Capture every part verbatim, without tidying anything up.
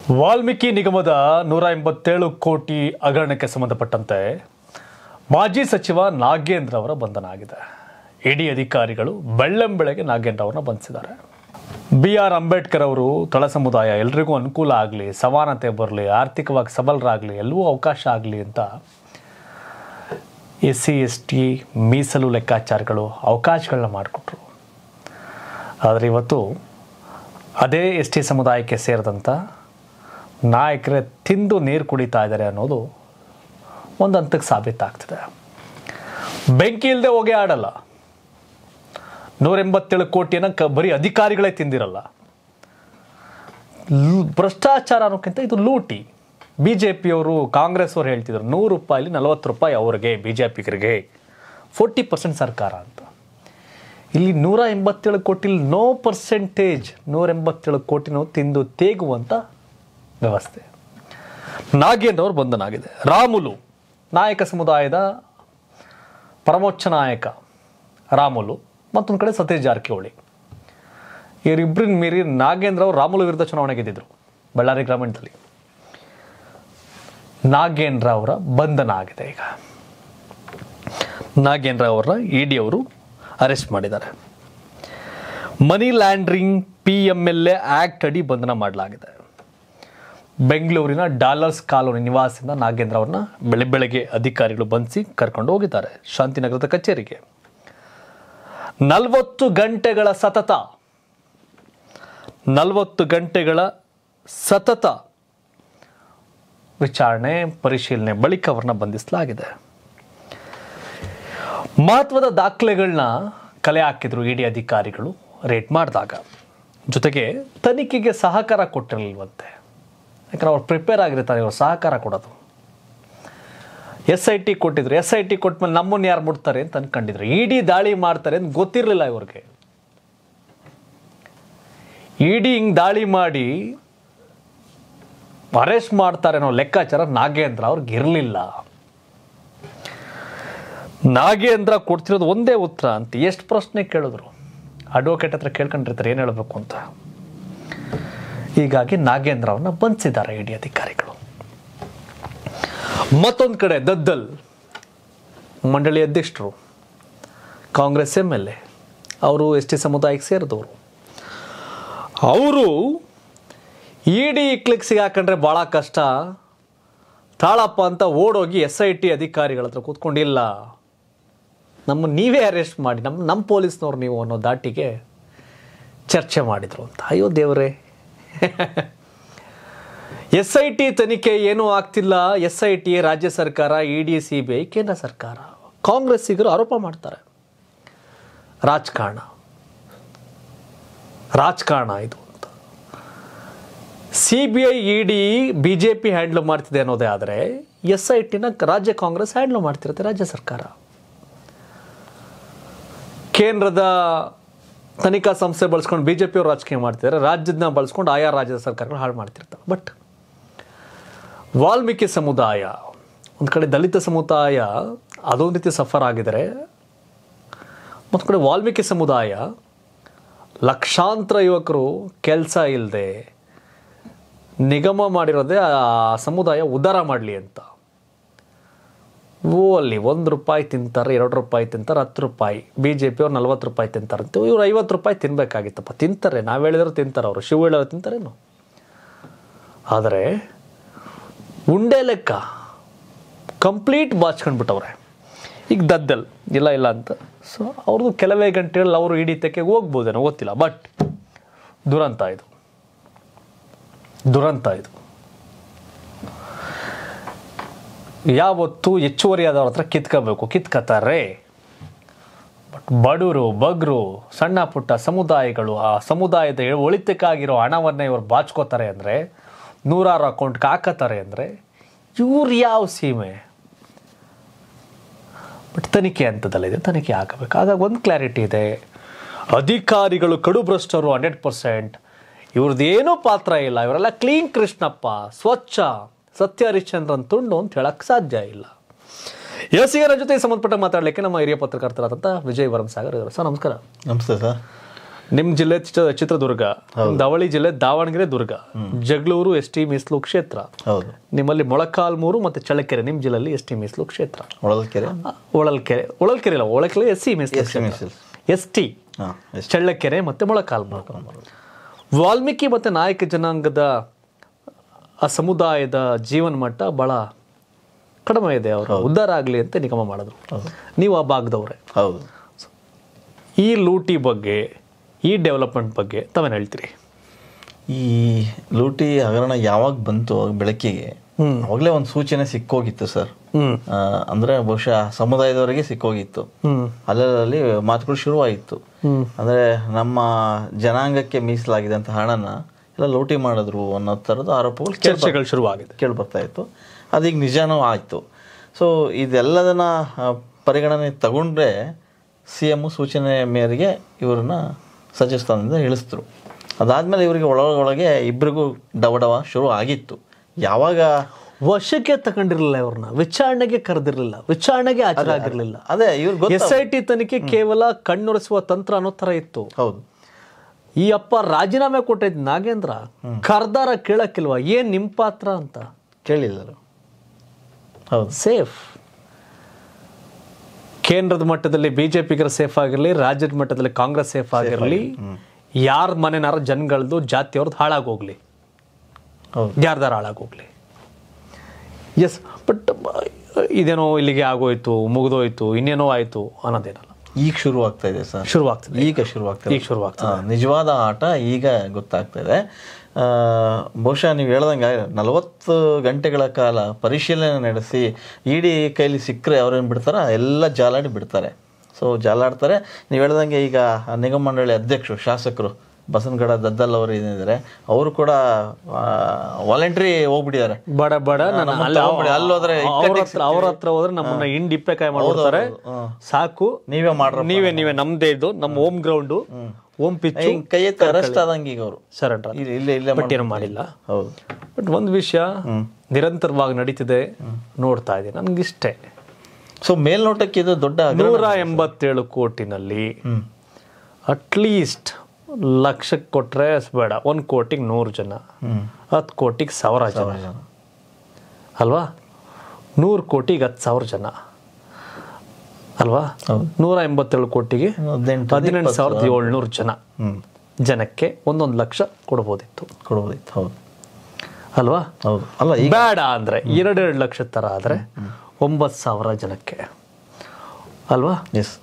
ವಾಲ್ಮೀಕಿ ನಿಗಮದ ನೂರ ಎಂಬತ್ತೇಳು ಕೋಟಿ ಹಗರಣಕ್ಕೆ ಸಂಬಂಧಪಟ್ಟಂತೆ ಮಾಜಿ ಸಚಿವ ನಾಗೇಂದ್ರ ಅವರ ಬಂಧನ ಆಗಿದೆ. ಇಡಿ ಅಧಿಕಾರಿಗಳು ಬೆಳ್ಳಂಬೆಳಗ್ಗೆ ನಾಗೇಂದ್ರ ಅವರನ್ನ ಬಂಧಿಸಿದ್ದಾರೆ. ಬಿ ಆರ್ ಅಂಬೇಡ್ಕರ್ ಅವರು ತಳ ಸಮುದಾಯ ಎಲ್ರಿಗೂ ಅನುಕೂಲ ಆಗಲಿ, ಸಮಾನತೆ ಬರಲಿ, ಆರ್ಥಿಕವಾಗಿ ಸಬಲರಾಗಲಿ, ಎಲ್ಲವೂ ಅವಕಾಶ ಆಗಲಿ ಅಂತ ಎಸ್ ಸಿ ಎಸ್ ಟಿ ಮೀಸಲು ಲೆಕ್ಕಾಚಾರಗಳು ಅವಕಾಶಗಳನ್ನ ಮಾಡಿಕೊಟ್ರು. ಆದರೆ ಇವತ್ತು ಅದೇ ಎಸ್ ಟಿ ಸಮುದಾಯಕ್ಕೆ ಸೇರಿದಂಥ ನಾಯಕರೇ ತಿಂದು ನೀರು ಕುಡಿತಾ ಇದ್ದಾರೆ ಅನ್ನೋದು ಒಂದು ಹಂತಕ್ಕೆ ಸಾಬೀತಾಗ್ತಿದೆ. ಬೆಂಕಿ ಇಲ್ಲದೆ ಹೋಗೇ ಆಡಲ್ಲ. ನೂರ ಎಂಬತ್ತೇಳು ಕೋಟಿಯನ್ನು ಕ ಬರೀ ಅಧಿಕಾರಿಗಳೇ ತಿಂದಿರಲ್ಲ. ಭ್ರಷ್ಟಾಚಾರ ಅನ್ನೋಕ್ಕಿಂತ ಇದು ಲೂಟಿ. ಬಿ ಜೆ ಪಿಯವರು, ಕಾಂಗ್ರೆಸ್ ಅವರು ಹೇಳ್ತಿದ್ರು ನೂರು ರೂಪಾಯಿಲಿ ನಲವತ್ತು ರೂಪಾಯಿ ಅವ್ರಿಗೆ, ಬಿ ಜೆ ಪಿಗರಿಗೆ ಫೋರ್ಟಿ ಪರ್ಸೆಂಟ್ ಸರ್ಕಾರ ಅಂತ. ಇಲ್ಲಿ ನೂರ ಎಂಬತ್ತೇಳು ಕೋಟಿಲಿ ನೋ ಪರ್ಸೆಂಟೇಜ್, ನೂರ ಎಂಬತ್ತೇಳು ಕೋಟಿನೂ ತಿಂದು ತೇಗುವಂಥ ವ್ಯವಸ್ಥೆ. ನಾಗೇಂದ್ರ ಅವರು ಬಂಧನ ಆಗಿದೆ. ರಾಮುಲು ನಾಯಕ ಸಮುದಾಯದ ಪರಮೋಚ್ಚ ನಾಯಕ ರಾಮುಲು, ಮತ್ತೊಂದು ಕಡೆ ಸತೀಶ್ ಜಾರಕಿಹೊಳಿ, ಇವರಿಬ್ಬರನ್ನ ಮೀರಿ ನಾಗೇಂದ್ರ ಅವರು ರಾಮುಲು ವಿರುದ್ಧ ಚುನಾವಣೆ ಗೆದ್ದಿದ್ರು ಬಳ್ಳಾರಿ ಗ್ರಾಮೀಣದಲ್ಲಿ. ನಾಗೇಂದ್ರ ಅವರ ಬಂಧನ ಆಗಿದೆ. ಈಗ ನಾಗೇಂದ್ರ ಅವರನ್ನ ಇ ಡಿ ಅವರು ಅರೆಸ್ಟ್ ಮಾಡಿದ್ದಾರೆ. Money laundering P M L A act ಅಡಿ ಬಂಧನ ಮಾಡಲಾಗಿದೆ. ಬೆಂಗಳೂರಿನ ಡಾಲರ್ಸ್ ಕಾಲೋನಿ ನಿವಾಸದಿಂದ ನಾಗೇಂದ್ರ ಅವ್ರನ್ನ ಬೆಳೆ ಬೆಳಗ್ಗೆ ಅಧಿಕಾರಿಗಳು ಬಂಧಿಸಿ ಕರ್ಕೊಂಡು ಹೋಗಿದ್ದಾರೆ ಶಾಂತಿನಗರದ ಕಚೇರಿಗೆ. ನಲವತ್ತು ಗಂಟೆಗಳ ಸತತ ನಲವತ್ತು ಗಂಟೆಗಳ ಸತತ ವಿಚಾರಣೆ ಪರಿಶೀಲನೆ ಬಳಿಕ ಅವ್ರನ್ನ ಬಂಧಿಸಲಾಗಿದೆ. ಮಹತ್ವದ ದಾಖಲೆಗಳನ್ನ ಕಲೆ ಹಾಕಿದ್ರು ಇಡಿ ಅಧಿಕಾರಿಗಳು ರೇಟ್ ಮಾಡಿದಾಗ. ಜೊತೆಗೆ ತನಿಖೆಗೆ ಸಹಕಾರ ಕೊಟ್ಟಿರಲಿಲ್ವಂತೆ. ಯಾಕಂದ್ರೆ ಅವ್ರು ಪ್ರಿಪೇರ್ ಆಗಿರ್ತಾರೆ, ಇವ್ರು ಸಹಕಾರ ಕೊಡೋದು. ಎಸ್ ಐ ಟಿ ಕೊಟ್ಟಿದ್ರು. ಎಸ್ ಐ ಟಿ ಕೊಟ್ಮೇಲೆ ನಮ್ಮನ್ನು ಯಾರು ಮುಟ್ತಾರೆ ಅಂತ ಅನ್ಕೊಂಡಿದ್ರು. ಇಡಿ ದಾಳಿ ಮಾಡ್ತಾರೆ ಅಂತ ಗೊತ್ತಿರಲಿಲ್ಲ ಇವ್ರಿಗೆ. ಇಡಿ ಹಿಂಗೆ ದಾಳಿ ಮಾಡಿ ಅರೆಸ್ಟ್ ಮಾಡ್ತಾರೆ ಅನ್ನೋ ಲೆಕ್ಕಾಚಾರ ನಾಗೇಂದ್ರ ಅವ್ರಿಗೆ ಇರಲಿಲ್ಲ. ನಾಗೇಂದ್ರ ಕೊಡ್ತಿರೋದು ಒಂದೇ ಉತ್ತರ ಅಂತ ಎಷ್ಟು ಪ್ರಶ್ನೆ ಕೇಳಿದ್ರು. ಅಡ್ವೊಕೇಟ್ ಹತ್ರ ಕೇಳ್ಕೊಂಡಿರ್ತಾರೆ ಏನು ಹೇಳಬೇಕು ಅಂತ. ಹೀಗಾಗಿ ನಾಗೇಂದ್ರ ಅವ್ರನ್ನ ಬಂಧಿಸಿದ್ದಾರೆ ಇಡಿ ಅಧಿಕಾರಿಗಳು. ಮತ್ತೊಂದು ಕಡೆ ದದ್ದಲ್ ಮಂಡಳಿ ಅಧ್ಯಕ್ಷರು, ಕಾಂಗ್ರೆಸ್ ಎಮ್ ಎಲ್ ಎ, ಅವರು ಎಸ್ ಟಿ ಸಮುದಾಯಕ್ಕೆ ಸೇರಿದವರು. ಅವರು ಇಡಿ ಕ್ಲಿಕ್ ಸಿಗಾಕೊಂಡ್ರೆ ಭಾಳ ಕಷ್ಟ, ತಾಳಪ್ಪ ಅಂತ ಓಡೋಗಿ ಎಸ್ ಐ ಟಿ ಅಧಿಕಾರಿಗಳ ಹತ್ರ ಕೂತ್ಕೊಂಡಿಲ್ಲ, ನಮ್ಮ ನೀವೇ ಅರೆಸ್ಟ್ ಮಾಡಿ, ನಮ್ಮ ನಮ್ಮ ಪೊಲೀಸ್ನವ್ರು ನೀವು ಅನ್ನೋ ದಾಟಿಗೆ ಚರ್ಚೆ ಮಾಡಿದರು ಅಂತ. ಅಯ್ಯೋ ದೇವರೇ, ಎಸ್ ಐ ಟಿ ತನಿಖೆ ಏನೂ ಆಗ್ತಿಲ್ಲ. ಎಸ್ ಐ ಟಿ ರಾಜ್ಯ ಸರ್ಕಾರ, E D, C B I ಕೇಂದ್ರ ಸರ್ಕಾರ. ಕಾಂಗ್ರೆಸ್ಸಿಗರು ಆರೋಪ ಮಾಡ್ತಾರೆ ರಾಜಕಾರಣ ರಾಜಕಾರಣ ಇದು ಅಂತ. C B I, E D, B J P handle ಮಾಡ್ತಿದೆ ಅನ್ನೋದೇ ಆದರೆ ಎಸ್ ಐ ಟಿನ ರಾಜ್ಯ ಕಾಂಗ್ರೆಸ್ ಹ್ಯಾಂಡ್ಲ್ ಮಾಡ್ತಿರುತ್ತೆ, ರಾಜ್ಯ ಸರ್ಕಾರ. ಕೇಂದ್ರದ ತನಿಖಾ ಸಂಸ್ಥೆ ಬಳಸ್ಕೊಂಡು ಬಿ ಜೆ ಪಿಯವರು ರಾಜಕೀಯ ಮಾಡ್ತಿದ್ದಾರೆ, ರಾಜ್ಯದನ್ನ ಬಳಸ್ಕೊಂಡು ಆಯಾ ರಾಜ್ಯದ ಸರ್ಕಾರಗಳು ಹಾಳು ಮಾಡ್ತಿರ್ತಾರೆ. ಬಟ್ ವಾಲ್ಮೀಕಿ ಸಮುದಾಯ ಒಂದು ಕಡೆ, ದಲಿತ ಸಮುದಾಯ ಅದೊಂದು ರೀತಿ ಸಫರ್ ಆಗಿದ್ದಾರೆ. ಮತ್ತು ಕಡೆ ವಾಲ್ಮೀಕಿ ಸಮುದಾಯ ಲಕ್ಷಾಂತರ ಯುವಕರು ಕೆಲಸ ಇಲ್ಲದೆ ನಿಗಮ ಮಾಡಿರೋದೇ ಆ ಸಮುದಾಯ ಉದ್ಧಾರ ಮಾಡಲಿ ಅಂತ. ಓ ಅಲ್ಲಿ ಒಂದು ರೂಪಾಯಿ ತಿಂತಾರೆ, ಎರಡು ರೂಪಾಯಿ ತಿಂತಾರೆ, ಹತ್ತು ರೂಪಾಯಿ. ಬಿ ಜೆ ಪಿಯವ್ರು ನಲ್ವತ್ತು ರೂಪಾಯಿ ತಿಂತಾರಂತೆ, ಇವ್ರು ಐವತ್ತು ರೂಪಾಯಿ ತಿನ್ನಬೇಕಾಗಿತ್ತಪ್ಪ. ತಿಂತಾರೆ, ನಾವು ಹೇಳಿದ್ರು ತಿಂತಾರೆ, ಅವರು ಶಿವ ಹೇಳೋರು ತಿಂತಾರೇನು. ಆದರೆ ಉಂಡೆ ಲೆಕ್ಕ ಕಂಪ್ಲೀಟ್ ಬಾಚ್ಕೊಂಡ್ಬಿಟ್ಟವ್ರೆ. ಈಗ ದದ್ದಲ್ ಇಲ್ಲ ಇಲ್ಲ ಅಂತ. ಸೊ ಅವ್ರದ್ದು ಕೆಲವೇ ಗಂಟೆಗಳಲ್ಲಿ ಅವರು ಇಡೀ ತೆಕ್ಕೆಗೆ ಹೋಗ್ಬೋದೇನೋ ಗೊತ್ತಿಲ್ಲ. ಬಟ್ ದುರಂತ ಇದು, ದುರಂತ ಇದು. ಯಾವತ್ತು ಹೆಚ್ಚುವರಿಯಾದವ್ರ ಹತ್ರ ಕಿತ್ಕೋಬೇಕು, ಕಿತ್ಕೋತಾರೆ. ಬಟ್ ಬಡವರು, ಬಗ್ರು, ಸಣ್ಣ ಪುಟ್ಟ ಸಮುದಾಯಗಳು, ಆ ಸಮುದಾಯದ ಒಳಿತಕ್ಕಾಗಿರೋ ಹಣವನ್ನೇ ಇವರು ಬಾಚ್ಕೋತಾರೆ ಅಂದರೆ, ನೂರಾರು ಅಕೌಂಟ್ಗೆ ಹಾಕತ್ತಾರೆ ಅಂದರೆ, ಇವ್ರು ಯಾವ ಸೀಮೆ. ಬಟ್ ತನಿಖೆ ಹಂತದಲ್ಲಿದೆ, ಇದೆ, ತನಿಖೆ ಹಾಕಬೇಕು. ಹಾಗಾಗಿ ಒಂದು ಕ್ಲಾರಿಟಿ ಇದೆ, ಅಧಿಕಾರಿಗಳು ಕಡು ಭ್ರಷ್ಟರು ಹಂಡ್ರೆಡ್ ಪರ್ಸೆಂಟ್. ಇವ್ರದ್ದೇನೂ ಪಾತ್ರ ಇಲ್ಲ, ಇವರೆಲ್ಲ ಕ್ಲೀನ್ ಕೃಷ್ಣಪ್ಪ, ಸ್ವಚ್ಛ, ಸತ್ಯ ಹರಿಶ್ಚಂದ್ರನ್ ತುಂಡು ಅಂತ ಹೇಳಕ್ಕೆ ಸಾಧ್ಯ ಇಲ್ಲ. ಎಸಿಗರ ಜೊತೆ ಸಂಬಂಧಪಟ್ಟ ಮಾತಾಡಲಿಕ್ಕೆ ನಮ್ಮ ಹಿರಿಯ ಪತ್ರಕರ್ತರಾದಂಥ ವಿಜಯ್ ವರಂ ಸಾಗರ್ ಇದ್ದಾರೆ. ಸರ್ ನಮಸ್ಕಾರ. ನಮಸ್ತೆ ಸರ್. ನಿಮ್ಮ ಜಿಲ್ಲೆ ಚಿತ್ರ- ಚಿತ್ರದುರ್ಗ, ಧವಳಿ ಜಿಲ್ಲೆ ದಾವಣಗೆರೆ ದುರ್ಗ, ಜಗಳೂರು ಎಸ್ ಟಿ ಮೀಸಲು ಕ್ಷೇತ್ರ. ಹೌದು. ನಿಮ್ಮಲ್ಲಿ ಮೊಳಕಾಲ್ಮೂರು ಮತ್ತೆ ಚಳ್ಳಕೆರೆ ನಿಮ್ಮ ಜಿಲ್ಲೆಯಲ್ಲಿ ಎಸ್ ಟಿ ಮೀಸಲು ಕ್ಷೇತ್ರ. ಹೊಳಲ್ಕೆರೆ ಹೊಳಲ್ಕೆರೆ ಹೊಳಲ್ಕೆರೆ ಇಲ್ಲ ಹೊಳಲ್ಕೆರೆ ಎಸ್ ಸಿ ಮೀಸಲು ಕ್ಷೇತ್ರ. ಎಸ್ ಟಿ ಚಳ್ಳಕೆರೆ ಮತ್ತೆ ಮೊಳಕಾಲ್ಮೂರು. ವಾಲ್ಮೀಕಿ ಮತ್ತೆ ನಾಯಕ ಜನಾಂಗದ ಆ ಸಮುದಾಯದ ಜೀವನ ಮಟ್ಟ ಬಹಳ ಕಡಿಮೆ ಇದೆ, ಅವರು ಉದ್ಧಾರ ಆಗಲಿ ಅಂತ ನಿಗಮ ಮಾಡಿದ್ರು. ನೀವು ಆ ಭಾಗದವ್ರೆ. ಹೌದು. ಈ ಲೂಟಿ ಬಗ್ಗೆ, ಈ ಡೆವಲಪ್ಮೆಂಟ್ ಬಗ್ಗೆ ತಾವೇನು ಹೇಳ್ತೀರಿ? ಈ ಲೂಟಿ ಹಗರಣ ಯಾವಾಗ ಬಂತು ಬೆಳಕಿಗೆ ಅವಾಗಲೇ ಒಂದು ಸೂಚನೆ ಸಿಕ್ಕೋಗಿತ್ತು ಸರ್. ಅಂದ್ರೆ ಬಹುಶಃ ಸಮುದಾಯದವರಿಗೆ ಸಿಕ್ಕೋಗಿತ್ತು. ಅಲ್ಲಲ್ಲಿ ಮಾತುಗಳು ಶುರುವಾಯಿತು. ಅಂದ್ರೆ ನಮ್ಮ ಜನಾಂಗಕ್ಕೆ ಮೀಸಲಾಗಿದ್ದಂಥ ಹಣನ ಎಲ್ಲ ಲೂಟಿ ಮಾಡಿದ್ರು ಅನ್ನೋ ಥರದ ಆರೋಪಗಳು ಚರ್ಚೆಗಳು ಶುರುವಾಗಿದೆ, ಕೇಳಿ ಬರ್ತಾ ಇತ್ತು. ಅದೀಗ ನಿಜಾನೂ ಆಯಿತು. ಸೊ ಇದೆಲ್ಲದನ್ನ ಪರಿಗಣನೆ ತಗೊಂಡ್ರೆ ಸಿ ಎಮ್ ಸೂಚನೆ ಮೇರೆಗೆ ಇವ್ರನ್ನ ಸಚಿವ ಇಳಿಸಿದ್ರು. ಅದಾದಮೇಲೆ ಇವರಿಗೆ ಒಳಗೊಳಗೆ ಇಬ್ಬರಿಗೂ ಡವಡವ ಶುರು ಆಗಿತ್ತು. ಯಾವಾಗ ವಶಕ್ಕೆ ತಗೊಂಡಿರಲಿಲ್ಲ, ಇವ್ರನ್ನ ವಿಚಾರಣೆಗೆ ಕರೆದಿರಲಿಲ್ಲ, ವಿಚಾರಣೆಗೆ ಹಾಜರಾಗಿರ್ಲಿಲ್ಲ. ಅದೇ ಇವ್ರು ಎಸ್ ಐ ಟಿ ತನಿಖೆ ಕೇವಲ ಕಣ್ಣೊರೆಸುವ ತಂತ್ರ ಅನ್ನೋ ಥರ ಇತ್ತು. ಹೌದು. ಈ ಅಪ್ಪ ರಾಜೀನಾಮೆ ಕೊಟ್ಟಿದ್ ನಾಗೇಂದ್ರ ಕರ್ದಾರ ಕೇಳಕ್ಕಿಲ್ವಾ ಏನ್ ನಿಮ್ ಪಾತ್ರ ಅಂತ ಕೇಳಿಲ್ಲ. ಹೌದು. ಸೇಫ್ ಕೇಂದ್ರದ ಮಟ್ಟದಲ್ಲಿ ಬಿಜೆಪಿಗರ ಸೇಫ್ ಆಗಿರಲಿ, ರಾಜ್ಯದ ಮಟ್ಟದಲ್ಲಿ ಕಾಂಗ್ರೆಸ್ ಸೇಫ್ ಆಗಿರಲಿ, ಯಾರ ಮನೆನಾರ ಜನಗಳದ್ದು ಜಾತಿಯವ್ರದ್ದು ಹಾಳಾಗೋಗ್ಲಿ, ಯಾರ್ದಾರ ಹಾಳಾಗೋಗ್ಲಿ. ಎಸ್, ಬಟ್ ಇದೇನೋ ಇಲ್ಲಿಗೆ ಆಗೋಯ್ತು, ಮುಗಿದೋಯ್ತು, ಇನ್ನೇನೋ ಆಯ್ತು ಅನ್ನೋದೇನಲ್ಲ. ಈಗ ಶುರು ಆಗ್ತಾ ಇದೆ ಸರ್, ಶುರುವಾಗ್ತದೆ ಈಗ ಶುರುವಾಗ್ತದೆ ಈಗ ಶುರುವಾಗ್ತದೆ ನಿಜವಾದ ಆಟ ಈಗ ಗೊತ್ತಾಗ್ತಾ ಇದೆ. ಬಹುಶಃ ನೀವು ಹೇಳ್ದಂಗೆ ನಲವತ್ತು ಗಂಟೆಗಳ ಕಾಲ ಪರಿಶೀಲನೆ ನಡೆಸಿ ಇಡಿ ಕೈಲಿ ಸಿಕ್ಕರೆ ಅವ್ರೇನು ಬಿಡ್ತಾರ, ಎಲ್ಲ ಜಾಲಾಡಿ ಬಿಡ್ತಾರೆ. ಸೊ ಜಾಲಾಡ್ತಾರೆ. ನೀವು ಹೇಳ್ದಂಗೆ ಈಗ ನಿಗಮ ಮಂಡಳಿ ಅಧ್ಯಕ್ಷರು ಶಾಸಕರು ಬಸನಗೌಡ ದದ್ದಲ್ ಅವರು ಏನಿದ್ದಾರೆ, ಅವರು ಕೂಡ ವಾಲಂಟ್ರಿ ಹೋಗ್ಬಿಟ್ಟಿದ್ದಾರೆ. ಬಡ ಬಡ ಅಲ್ಲೋದ್ರೆ ಅವ್ರ ಹತ್ರ ಹೋದ್ರೆ ನಮ್ಮನ್ನ ಹಿಂಡ್ ಇಪ್ಪೆಕಾಯಿ ಮಾಡ್ತಾರೆ, ಸಾಕು ನೀವೇ ಮಾಡ್ರ, ನೀವೇ ನೀವೇ ನಮ್ದೇ ಇದು, ನಮ್ಮ ಹೋಮ್ ಗ್ರೌಂಡ್, ಹೋಮ್ ಪಿಚ್, ಕೈ ಎತ್ತಿ ಅರೆಸ್ಟ್ ಆದಂಗೆ ಈಗ ಅವರು ಸರೆಂಡರ್ ಇಲ್ಲೇ ಇಲ್ಲೇ ಬಟ್ ಏನು ಮಾಡಿಲ್ಲ. ಹೌದು. ಬಟ್ ಒಂದು ವಿಷಯ ನಿರಂತರವಾಗಿ ನಡೀತಿದೆ, ನೋಡ್ತಾ ಇದೆ, ನನ್ಗಿಷ್ಟೇ. ಸೊ ಮೇಲ್ನೋಟಕ್ಕೆ ಇದು ದೊಡ್ಡ ನೂರ ಎಂಬತ್ತೇಳು ಕೋಟಿನಲ್ಲಿ ಅಟ್ಲೀಸ್ಟ್ ಲಕ್ಷಕ್ಕೆ ಕೊಟ್ರೆ ಬೇಡ, ಒಂದು ಕೋಟಿಗೆ ನೂರು ಜನ, ಹತ್ತು ಕೋಟಿಗೆ ಸಾವಿರ ಜನ ಅಲ್ವಾ, ನೂರು ಕೋಟಿಗೆ ಹತ್ತು ಸಾವಿರ ಜನ ಅಲ್ವಾ, ನೂರ ಎಂಬತ್ತೇಳು ಕೋಟಿಗೆ ಹದಿನೆಂಟು ಸಾವಿರದ ಏಳ್ನೂರು ಜನ ಜನಕ್ಕೆ ಒಂದೊಂದು ಲಕ್ಷ ಕೊಡ್ಬೋದಿತ್ತು ಕೊಡ್ಬೋದಿತ್ತು ಹೌದು ಅಲ್ವಾ. ಹೌದು. ಅಲ್ಲ ಬೇಡ ಅಂದ್ರೆ ಎರಡೆರಡು ಲಕ್ಷ ತರ ಆದ್ರೆ ಒಂಬತ್ತು ಸಾವಿರ ಜನಕ್ಕೆ ಅಲ್ವಾ.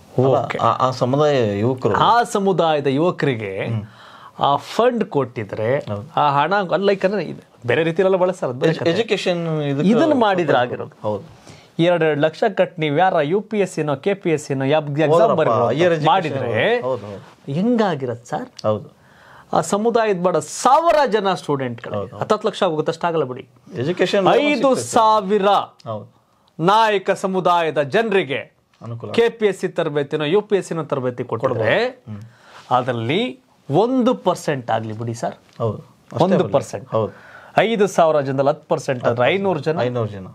ಆ ಸಮುದಾಯ ಯುವಕರು, ಆ ಸಮುದಾಯದ ಯುವಕರಿಗೆ ಆ ಫಂಡ್ ಕೊಟ್ಟಿದ್ರೆ ಆ ಹಣ ಲೈಕ್ ಅಂದ್ರೆ ಬೇರೆ ರೀತಿಯಲ್ಲ ಬಳಸ್ತಾರೆ, ಎಜುಕೇಶನ್ ಇದನ್ನ ಮಾಡಿದ್ರೆ ಆಗಿರೋದು. ಹೌದು. ಎರಡೆರಡು ಲಕ್ಷ ಕಟ್ ನೀವ್ ಯಾರ ಯು ಪಿ ಎಸ್ ಸಿನೋ ಕೆ ಪಿ ಎಸ್ ಸಿನೋ ಎಕ್ಸಾಮ್ ಮಾಡಿದ್ರೆ ಹೆಂಗಾಗಿರತ್ ಸರ್. ಹೌದು. ಆ ಸಮುದಾಯದ ಬಡ ಸಾವಿರ ಜನ ಸ್ಟೂಡೆಂಟ್ಗಳು ಹತ್ತತ್ತು ಲಕ್ಷ ಆಗುತ್ತೆ, ಅಷ್ಟಾಗಲ್ಲ ಬಿಡಿ. ಎಜುಕೇಶನ್ ಐದು ಸಾವಿರ ನಾಯಕ ಸಮುದಾಯದ ಜನರಿಗೆ ಕೆ ಪಿ ಎಸ್ ಸಿ ತರಬೇತಿನೋ ಯು ಪಿ ಎಸ್ ಸಿನೋ ತರಬೇತಿ ಕೊಟ್ಟಿದ್ರೆ ಅದರಲ್ಲಿ ಒಂದು ಪರ್ಸೆಂಟ್ ಆಗ್ಲಿ ಬಿಡಿ ಸರ್, ಒಂದು ಪರ್ಸೆಂಟ್, ಐದು ಸಾವಿರ ಜನದಲ್ಲಿ ಹತ್ತು ಪರ್ಸೆಂಟ್ ಅಂದ್ರೆ ಐನೂರು ಜನ, ಐನೂರು ಜನ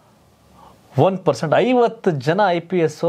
ಒನ್ ಪರ್ಸೆಂಟ್ ಐವತ್ತು ಜನ I P S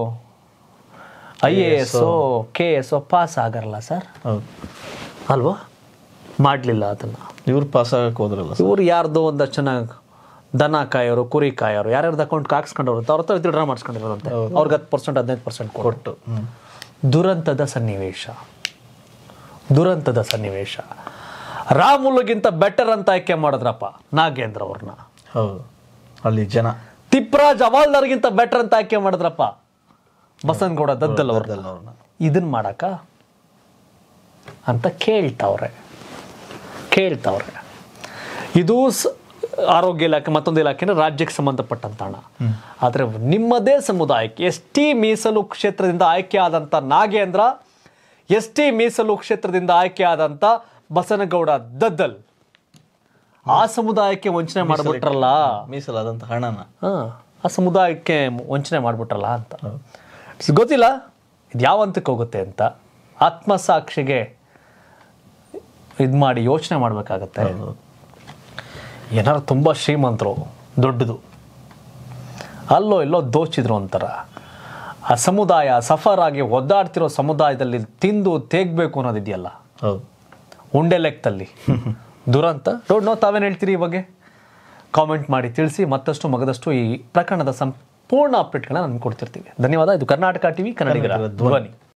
I A S K S pass ಆಗಲ್ಲ ಸರ್ ಅಲ್ವಾ. ಮಾಡಲಿಲ್ಲ ಅದನ್ನ, ಇವ್ರು ಪಾಸ್ ಆಗಕ್ಕೆ ಹೋದ್ರಲ್ಲ, ಇವ್ರು ಯಾರ್ದೋ ಒಂದಷ್ಟು ಚೆನ್ನಾಗಿ ದನ ಕಾಯೋರು ಕುರಿ ಕಾಯೋರು ಯಾರ್ಯಾರ್ದು ಅಕೌಂಟ್ ಹಾಕ್ಸ್ಕೊಂಡವ್ರು ಅವ್ರ ಹತ್ರ ವಿತ್ಡ್ರಾ ಮಾಡಿಸ್ಕೊಂಡಿರೋದಂತೆ, ಅವ್ರಿಗೆ ಹತ್ತು ಪರ್ಸೆಂಟ್ ಹದಿನೈದು ಪರ್ಸೆಂಟ್ ಕೊಟ್ಟು. ದುರಂತದ ಸನ್ನಿವೇಶ, ದುರಂತದ ಸನ್ನಿವೇಶ. ರಾಮುಲುಗಿಂತ ಬೆಟರ್ ಅಂತ ಆಯ್ಕೆ ಮಾಡಿದ್ರಪ್ಪ ನಾಗೇಂದ್ರ ಅವ್ರನ್ನ. ಹೌದು. ಅಲ್ಲಿ ಜನ ತಿಪ್ರಾಜ್ ಹವಾಲ್ದಾರ್ಗಿಂತ ಬೆಟರ್ ಅಂತ ಆಯ್ಕೆ ಮಾಡಿದ್ರಪ್ಪ ಬಸನಗೌಡ ದದ್ದಲ್ ಅವ್ರನ್ನ. ಇದನ್ ಮಾಡಕ ಅಂತ ಕೇಳ್ತಾವ್ರೆ ಕೇಳ್ತಾವ್ರೆ ಇದು ಆರೋಗ್ಯ ಇಲಾಖೆ ಮತ್ತೊಂದು ಇಲಾಖೆ ರಾಜ್ಯಕ್ಕೆ ಸಂಬಂಧಪಟ್ಟಂತ ಹಣ. ಆದ್ರೆ ನಿಮ್ಮದೇ ಸಮುದಾಯಕ್ಕೆ ಎಸ್ ಟಿ ಮೀಸಲು ಕ್ಷೇತ್ರದಿಂದ ಆಯ್ಕೆ ಆದಂತ ನಾಗೇಂದ್ರ, ಎಸ್ ಟಿ ಮೀಸಲು ಕ್ಷೇತ್ರದಿಂದ ಆಯ್ಕೆ ಆದಂತ ಬಸನಗೌಡ ದದ್ದಲ್, ಆ ಸಮುದಾಯಕ್ಕೆ ವಂಚನೆ ಮಾಡ್ಬಿಟ್ರಲ್ಲ, ಮೀಸಲಾದಂತ ಹಣನ ಆ ಸಮುದಾಯಕ್ಕೆ ವಂಚನೆ ಮಾಡ್ಬಿಟ್ರಲ್ಲ ಅಂತ. ಗೊತ್ತಿಲ್ಲ ಇದು ಯಾವ ಹಂತಕ್ಕೆ ಹೋಗುತ್ತೆ ಅಂತ. ಆತ್ಮಸಾಕ್ಷಿಗೆ ಇದು ಮಾಡಿ ಯೋಚನೆ ಮಾಡ್ಬೇಕಾಗತ್ತೆ. ಏನಾರು ತುಂಬ ಶ್ರೀಮಂತರು ದೊಡ್ಡದು ಅಲ್ಲೋ ಎಲ್ಲೋ ದೋಚಿದ್ರು ಅಂತಾರ, ಆ ಸಮುದಾಯ ಸಫರ್ ಆಗಿ ಒದ್ದಾಡ್ತಿರೋ ಸಮುದಾಯದಲ್ಲಿ ತಿಂದು ತೇಗ್ಬೇಕು ಅನ್ನೋದಿದೆಯಲ್ಲ, ಹೌದು, ಉಂಡೆ ಲೆಕ್ಕದಲ್ಲಿ ದುರಂತ. ಡೋಂಟ್ ನೋ, ತಾವೇನು ಹೇಳ್ತೀರಿ ಈ ಬಗ್ಗೆ? ಕಾಮೆಂಟ್ ಮಾಡಿ ತಿಳಿಸಿ. ಮತ್ತಷ್ಟು ಮಗದಷ್ಟು ಈ ಪ್ರಕರಣದ ಸಂಪೂರ್ಣ ಅಪ್ಡೇಟ್ಗಳನ್ನ ನಾನು ಕೊಡ್ತಿರ್ತೀವಿ. ಧನ್ಯವಾದ. ಇದು ಕರ್ನಾಟಕ ಟಿವಿ, ಕನ್ನಡಿಗರ ಧ್ವನಿ.